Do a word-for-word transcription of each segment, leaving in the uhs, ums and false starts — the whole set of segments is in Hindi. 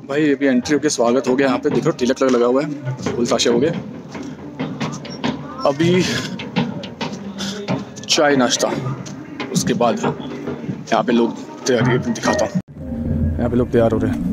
भाई अभी एंट्री होके स्वागत हो गया। यहाँ पे देखो तिलक लग लगा हुआ है, फूल ताशे हो गए। अभी चाय नाश्ता, उसके बाद यहाँ पे लोग तैयारी दिखाता हूँ। यहाँ पे लोग तैयार हो रहे हैं।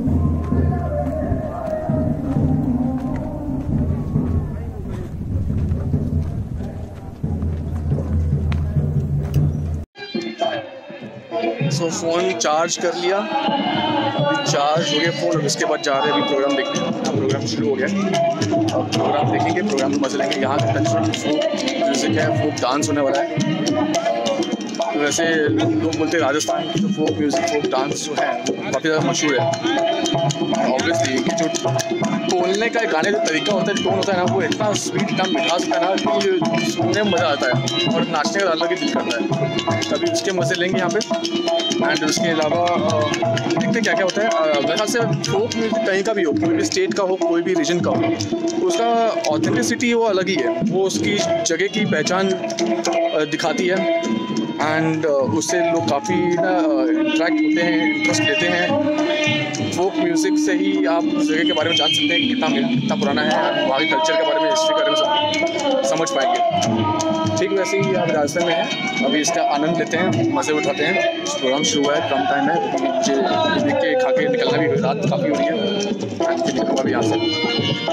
सो so, फ़ोन चार्ज कर लिया, अभी चार्ज हो गया फ़ोन और उसके बाद जा रहे हैं अभी प्रोग्राम देखने। प्रोग्राम शुरू हो गया, अब प्रोग्राम देखेंगे, प्रोग्राम में मजे लेंगे। यहाँ का कल्चरल फोक म्यूज़िक है, फोक डांस होने वाला है। वैसे लोग बोलते हैं राजस्थान की जो फोक म्यूज़िक, फोक डांस जो है वो काफ़ी ज़्यादा मशहूर है। ऑब्वियसली कि जो बोलने का गाने का तरीका होता है, टोन होता है ना, वो इतना स्वीट, इतना मिठास होता है ना कि सुनने में मज़ा आता है और नाचने का अलग ही दिल करता है। अभी उसके मज़े लेंगे यहाँ पे। एंड उसके अलावा देखते क्या क्या होता है। मेरे ख्याल से फोक म्यूज़िक कहीं का भी हो, कोई भी स्टेट का हो, कोई भी रीजन का हो, उसका ऑथेंटिसिटी वो अलग ही है, वो उसकी जगह की पहचान दिखाती है। एंड उससे लोग काफ़ी ना इंटरेक्ट होते हैं, इंटरेस्ट लेते हैं। फोक म्यूज़िक से ही आप उस जगह के बारे में जान सकते हैं कितना कितना पुराना है, वहाँ के कल्चर के बारे में, हिस्ट्री के बारे में सब समझ पाएंगे। ठीक वैसे ही आप राजस्थान में हैं, अभी इसका आनंद लेते हैं, मज़े उठाते हैं। प्रोग्राम शुरू हुआ है, कम टाइम है, मुझे देख के खा के निकलना भी, रात काफ़ी हो रही है, फिर निकलूँगा भी यहाँ से।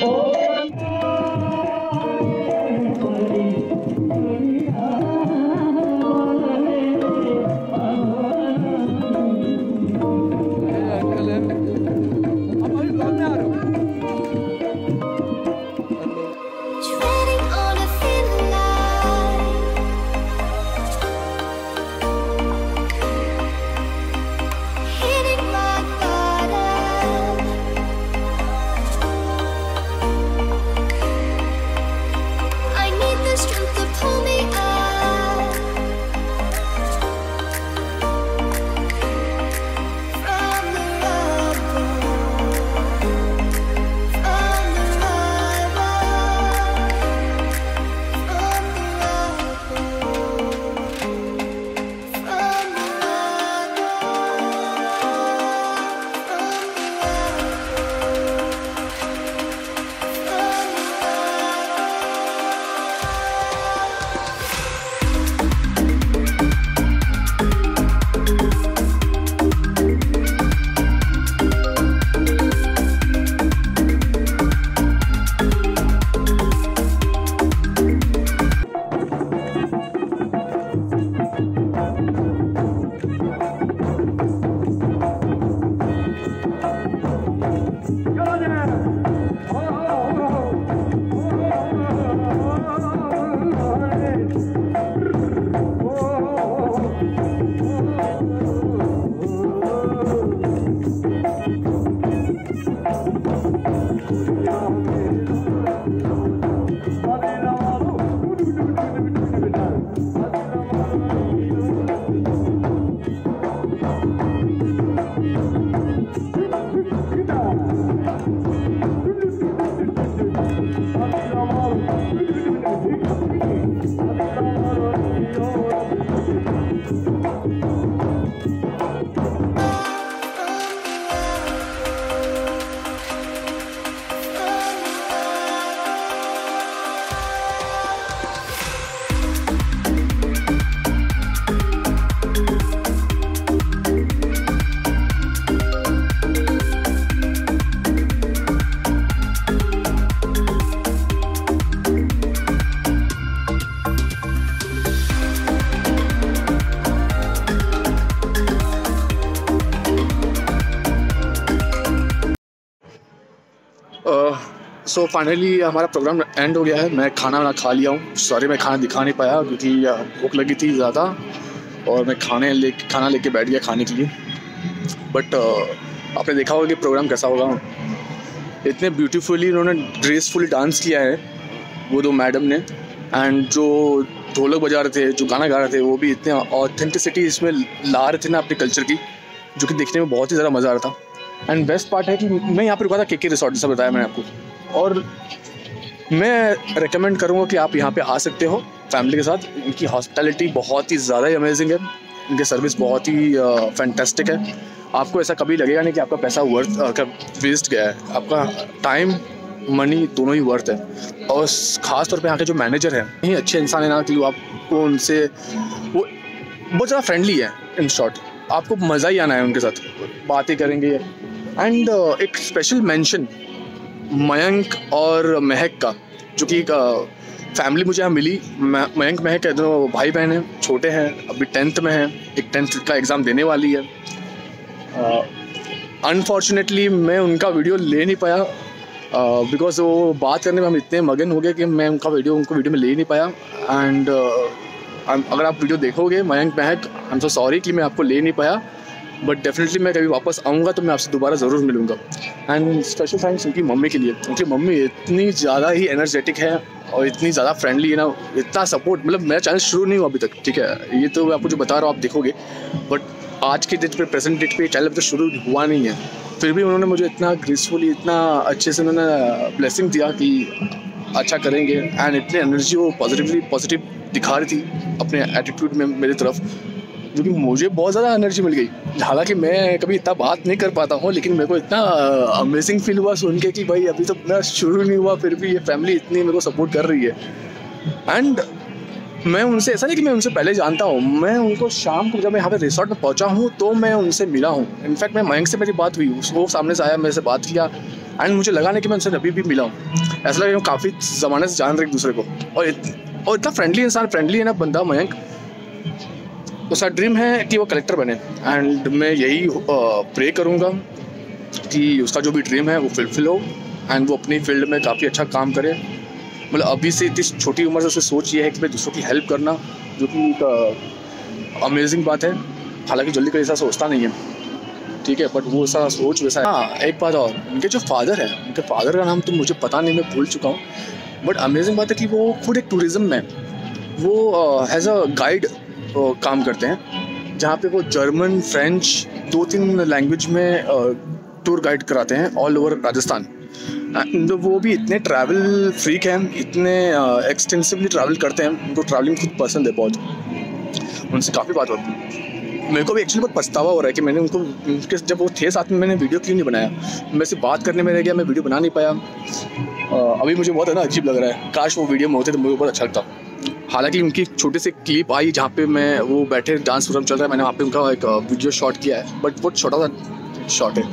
सो फाइनली हमारा प्रोग्राम एंड हो गया है। मैं खाना वाना खा लिया हूँ। सॉरी मैं खाना दिखा नहीं पाया क्योंकि भूख लगी थी ज़्यादा और मैं खाने ले खाना लेके बैठ गया खाने के लिए। बट uh, आपने देखा होगा कि प्रोग्राम कैसा होगा। इतने ब्यूटीफुली उन्होंने ग्रेसफुली डांस किया है वो दो मैडम ने, एंड जो ढोलक बजा रहे थे, जो गाना गा रहे थे, वो भी इतने ऑथेंटिसिटी इसमें ला रहे थे ना अपने कल्चर की, जो कि देखने में बहुत ही ज़्यादा मज़ा आ रहा था। एंड बेस्ट पार्ट है कि मैं यहाँ पर रुका था के के रिसोर्ट, जैसा बताया मैंने आपको, और मैं रेकमेंड करूँगा कि आप यहाँ पे आ सकते हो फैमिली के साथ। इनकी हॉस्पिटैलिटी बहुत ही ज़्यादा ही अमेजिंग है, इनकी सर्विस बहुत ही फैंटास्टिक है आपको ऐसा कभी लगेगा नहीं कि आपका पैसा वर्थ का वेस्ट गया है। आपका टाइम मनी दोनों ही वर्थ है। और ख़ास तौर पे यहाँ के जो मैनेजर हैं ये अच्छे इंसान है ना कि आपको उनसे वो बहुत ज़्यादा फ्रेंडली है। इन शॉर्ट आपको मज़ा ही आना है उनके साथ, बातें करेंगे। एंड uh, एक स्पेशल मेंशन मयंक और महक का, जो कि एक फैमिली मुझे यहाँ मिली। मयंक महक है, दोनों भाई बहन हैं, छोटे हैं, अभी टेंथ में हैं, एक टेंथ का एग्ज़ाम देने वाली है। अनफॉर्चुनेटली uh, मैं उनका वीडियो ले नहीं पाया बिकॉज uh, वो बात करने में हम इतने मगन हो गए कि मैं उनका वीडियो उनको वीडियो में ले नहीं पाया। एंड uh, अगर आप वीडियो देखोगे मयंक महक, आई एम सो सॉरी कि मैं आपको ले नहीं पाया, बट डेफिनेटली मैं कभी वापस आऊँगा तो मैं आपसे दोबारा ज़रूर मिलूँगा। एंड स्पेशल थैंक्स उनकी मम्मी के लिए। उनकी मम्मी इतनी ज़्यादा ही एनर्जेटिक है और इतनी ज़्यादा फ्रेंडली है ना, इतना सपोर्ट। मतलब मेरा चैनल शुरू नहीं हुआ अभी तक, ठीक है, ये तो मैं आपको जो बता रहा हूँ आप देखोगे, बट आज के डेट पे, प्रेजेंट डेट पे चैनल अभी तो शुरू हुआ नहीं है, फिर भी उन्होंने मुझे इतना ग्रेसफुली, इतना अच्छे से उन्होंने ब्लेसिंग दिया कि अच्छा करेंगे। एंड इतनी एनर्जी वो पॉजिटिवली पॉजिटिव दिखा रही थी अपने एटीट्यूड में मेरी तरफ, जो कि मुझे बहुत ज़्यादा एनर्जी मिल गई। हालांकि मैं कभी इतना बात नहीं कर पाता हूँ, लेकिन मेरे को इतना अमेजिंग फील हुआ सुन के कि भाई अभी तो मेरा शुरू नहीं हुआ, फिर भी ये फैमिली इतनी मेरे को सपोर्ट कर रही है। एंड मैं उनसे, ऐसा नहीं कि मैं उनसे पहले जानता हूँ, मैं उनको शाम को जब मैं यहाँ पे रिसोर्ट में पहुँचा हूँ तो मैं उनसे मिला हूँ। इनफैक्ट मैं मयंक से मेरी बात हुई, वो सामने से आया, मेरे से बात किया। एंड मुझे लगा नहीं कि मैं उनसे अभी भी मिला हूँ, ऐसा लगा कि काफ़ी ज़माने से जान रहे एक दूसरे को। और इत, और इतना फ्रेंडली इंसान, फ्रेंडली है ना बंदा मयंक। उसका ड्रीम है कि वो कलेक्टर बने। एंड मैं यही प्रे करूँगा कि उसका जो भी ड्रीम है वो फुलफिल हो एंड वो अपनी फील्ड में काफ़ी अच्छा काम करे। मतलब अभी से इतनी छोटी उम्र से उसे सोच ये है कि मैं दूसरों की हेल्प करना, जो कि एक अमेजिंग बात है। हालांकि जल्दी कभी ऐसा सोचता नहीं है, ठीक है, बट वो ऐसा सोच वैसा है। हाँ, एक बात और, उनके जो फादर है, उनके फादर का नाम तो मुझे पता नहीं, मैं भूल चुका हूँ, बट अमेजिंग बात है कि वो खुद एक टूरिज़्म में वो एज अ गाइड काम करते हैं, जहाँ पे वो जर्मन, फ्रेंच, दो तीन लैंग्वेज में टूर गाइड कराते हैं ऑल ओवर राजस्थान। एंड वो भी इतने ट्रैवल फ्रीक हैं, इतने एक्सटेंसिवली ट्रैवल करते हैं, उनको ट्रैवलिंग खुद पसंद है बहुत। उनसे काफ़ी बात होती है। मेरे को भी एक्चुअली बहुत पछतावा हो रहा है कि मैंने उनको, उनके जब वो थे साथ में, मैंने वीडियो क्यों नहीं बनाया। मैं सिर्फ बात करने में रह गया, मैं वीडियो बना नहीं पाया। अभी मुझे बहुत है ना अजीब लग रहा है, काश वो वीडियो में होते तो मुझे बहुत अच्छा लगता। हालांकि उनकी छोटी सी क्लिप आई जहाँ पे मैं, वो बैठे डांस प्रोग्राम चल रहा है, मैंने वहाँ पे उनका एक वीडियो शॉट किया है, बट बहुत छोटा सा शॉट है।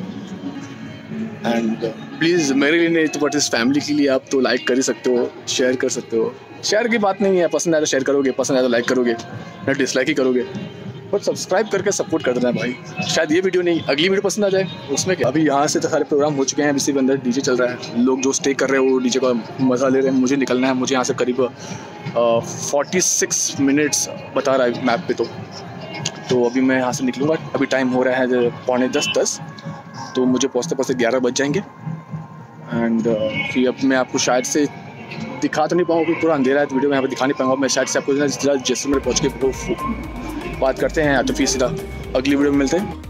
एंड प्लीज़ मेरे लिए नहीं तो बट इस फैमिली के लिए आप तो लाइक कर ही सकते हो, शेयर कर सकते हो। शेयर की बात नहीं है, पसंद आया तो शेयर करोगे, पसंद आया तो लाइक करोगे, या डिसलाइक ही करोगे, बट सब्सक्राइब करके सपोर्ट कर देना भाई। शायद ये वीडियो नहीं, अगली वीडियो पसंद आ जाए, उसमें क्या। अभी यहाँ से तो सारे प्रोग्राम हो चुके हैं, अभी सिर्फ अंदर डीजे चल रहा है, लोग जो स्टे कर रहे हैं वो डीजे का मज़ा ले रहे हैं। मुझे निकलना है, मुझे यहाँ से करीब फोर्टी सिक्स मिनट्स बता रहा है मैप पे, तो तो अभी मैं यहाँ से निकलूँगा। अभी टाइम हो रहा है पौने दस दस तो मुझे पहुँचते पहुँचते ग्यारह बज जाएंगे। एंड uh, फिर अब मैं आपको शायद से दिखा तो नहीं पाऊँगा क्योंकि पूरा अंधेरा है, तो वीडियो में यहाँ पर दिखा नहीं पाऊँगा। मैं शायद से आपको जैसे मेरे पहुँच के बात करते हैं, या तो फिर सीधा अगली वीडियो में मिलते हैं।